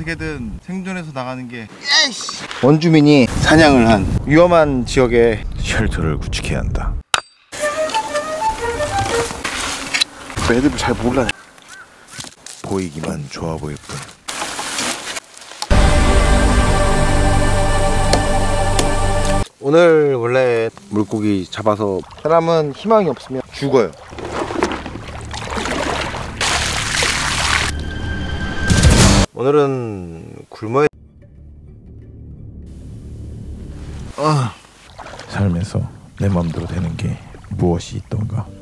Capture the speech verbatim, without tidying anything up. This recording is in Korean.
어떻게든 생존해서 나가는 게 에이씨! 원주민이 사냥을 한 위험한 지역에 쉘터를 구축해야 한다. 애들 잘 몰라. 보이기만 좋아 보일 뿐. 오늘 원래 물고기 잡아서 사람은 희망이 없으면 죽어요. 오늘은 굶어야 아. 살면서 내 맘대로 되는 게 무엇이 있던가.